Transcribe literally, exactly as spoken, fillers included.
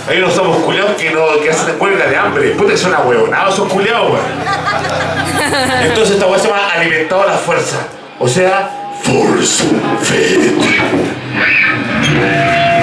Hay unos somos culiados que, no, que hacen huelga de hambre. Puta que son ahueonados esos culiados, weón. Entonces esta weá se llama alimentado a la fuerza. O sea, force fed.